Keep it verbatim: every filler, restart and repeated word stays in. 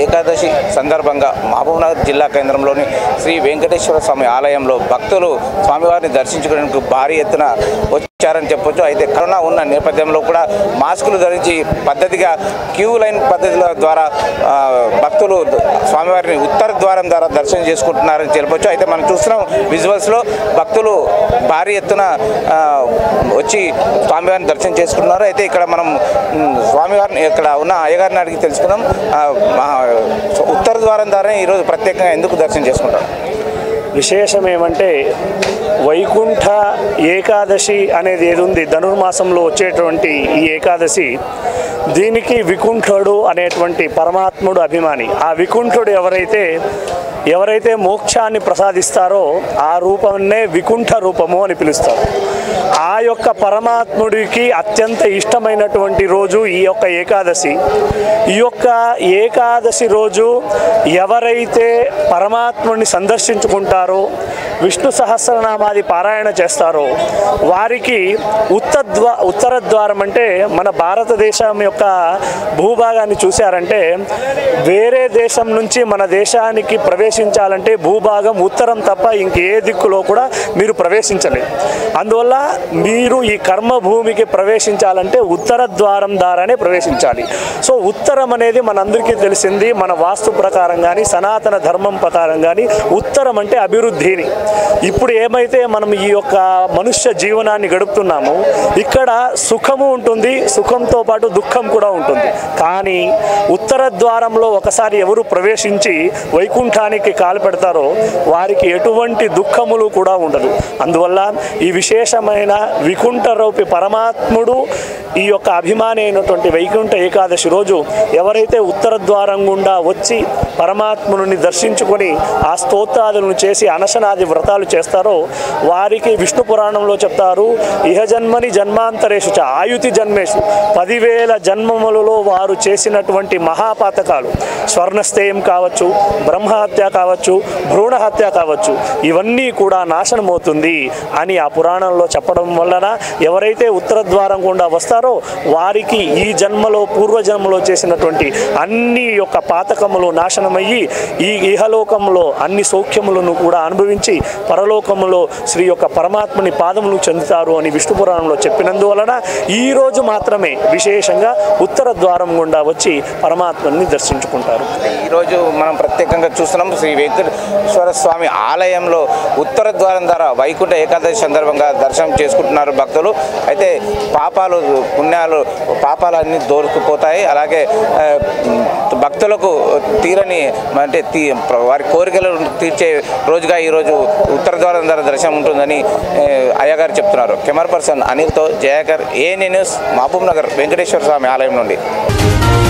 ఏకాదశి సందర్భంగా మహబూబ్నగర్ జిల్లా కేంద్రంలోని శ్రీ వెంకటేశ్వర స్వామి ఆలయంలో భక్తులు స్వామివారిని దర్శించుకోవడానికి భారీ ఎత్తున వచ్చారని చెప్పొచ్చు. అయితే కరోనా ఉన్న నేపథ్యంలో కూడా మాస్కులు ధరించి పద్ధతిగా క్యూ లైన్ పద్ధతుల ద్వారా భక్తులు స్వామివారిని ఉత్తర ద్వారం ద్వారా దర్శనం చేసుకుంటున్నారని చెప్పొచ్చు. అయితే మనం చూస్తున్నాం విజువల్స్లో భక్తులు భారీ ఎత్తున వచ్చి స్వామివారిని దర్శనం చేసుకుంటున్నారు. అయితే ఇక్కడ మనం స్వామివారిని ఇక్కడ ఉన్న అయ్యగారిని అడిగి తెలుసుకుందాం. ఉత్తర ద్వారం ద్వారా ఈరోజు ప్రత్యేకంగా ఎందుకు దర్శనం చేసుకుంటారు? విశేషం ఏమంటే వైకుంఠ ఏకాదశి అనేది ఏది ఉంది ధనుర్మాసంలో వచ్చేటువంటి ఈ ఏకాదశి, దీనికి వికుంఠుడు అనేటువంటి పరమాత్ముడు అభిమాని. ఆ వికుంఠుడు ఎవరైతే ఎవరైతే మోక్షాన్ని ప్రసాదిస్తారో ఆ రూపంనే వికుంఠ రూపము అని పిలుస్తారు. ఆ యొక్క పరమాత్ముడికి అత్యంత ఇష్టమైనటువంటి రోజు ఈ యొక్క ఏకాదశి. ఈ యొక్క ఏకాదశి రోజు ఎవరైతే పరమాత్ముడిని సందర్శించుకుంటారో, విష్ణు సహస్రనామాది పారాయణ చేస్తారో వారికి ఉత్తద్వా ఉత్తర ద్వారం అంటే మన భారతదేశం యొక్క భూభాగాన్ని చూశారంటే వేరే దేశం నుంచి మన దేశానికి ప్రవేశించాలంటే భూభాగం ఉత్తరం తప్ప ఇంకే దిక్కులో కూడా మీరు ప్రవేశించలేదు. అందువల్ల మీరు ఈ కర్మభూమికి ప్రవేశించాలంటే ఉత్తర ద్వారం ద్వారానే ప్రవేశించాలి. సో ఉత్తరం అనేది మనందరికీ తెలిసింది. మన వాస్తు ప్రకారం కానీ సనాతన ధర్మం ప్రకారం కానీ ఉత్తరం అంటే అభివృద్ధిని. ఇప్పుడు ఏమైతే మనం ఈ యొక్క మనుష్య జీవనాన్ని గడుపుతున్నామో ఇక్కడ సుఖము ఉంటుంది, సుఖంతో పాటు దుఃఖం కూడా ఉంటుంది. కానీ ఉత్తర ద్వారంలో ఒకసారి ఎవరు ప్రవేశించి వైకుంఠానికి కాలు పెడతారో వారికి ఎటువంటి దుఃఖములు కూడా ఉండదు. అందువల్ల ఈ విశేషమైన వికుంఠ రూపి పరమాత్ముడు ఈ యొక్క అభిమాని అయినటువంటి వైకుంఠ ఏకాదశి రోజు ఎవరైతే ఉత్తర ద్వారం గుండా వచ్చి పరమాత్ముని దర్శించుకొని ఆ స్తోత్రాదులను చేసి అనశనాది వ్రతాలు చేస్తారో వారికి విష్ణు పురాణంలో చెప్తారు, ఇహజన్మని జన్మాంతరేషు చ ఆయుతి జన్మేషు, పదివేల జన్మములలో వారు చేసినటువంటి మహాపాతకాలు, స్వర్ణస్థేయం కావచ్చు, బ్రహ్మహత్య కావచ్చు, భ్రూణ హత్య కావచ్చు, ఇవన్నీ కూడా నాశనమవుతుంది అని ఆ పురాణంలో చెప్పడం వలన ఎవరైతే ఉత్తర ద్వారం గుండా వస్తారో వారికి ఈ జన్మలో పూర్వజన్మలో చేసినటువంటి అన్ని యొక్క పాతకములు నాశనమయ్యి ఈ ఇహలోకంలో అన్ని సౌఖ్యములను కూడా అనుభవించి పరలోకములో శ్రీ యొక్క పరమాత్మని పాదములు చెందుతారు అని విష్ణు పురాణంలో చెప్పినందువలన ఈ రోజు మాత్రమే విశేషంగా ఉత్తర ద్వారం గుండా వచ్చి పరమాత్మని దర్శించుకుంటారు. ఈరోజు మనం ప్రత్యేకంగా చూస్తున్నాం శ్రీ వెంకటేశ్వర స్వామి ఆలయంలో ఉత్తర ద్వారం ద్వారా వైకుంఠ ఏకాదశి సందర్భంగా దర్శనం చేసుకుంటున్నారు భక్తులు. అయితే పాపాలు పుణ్యాలు పాపాలన్నీ దొరికిపోతాయి. అలాగే భక్తులకు తీరని అంటే తీ వారి కోరికలు తీర్చే రోజుగా ఈరోజు ఉత్తర ద్వారం ద్వారా దర్శనం ఉంటుందని అయ్యగారు చెప్తున్నారు. కెమెరా పర్సన్ అనిల్తో Jayakar, A N news, Mahabubnagar Venkateswara Swamy ఆలయం నుండి.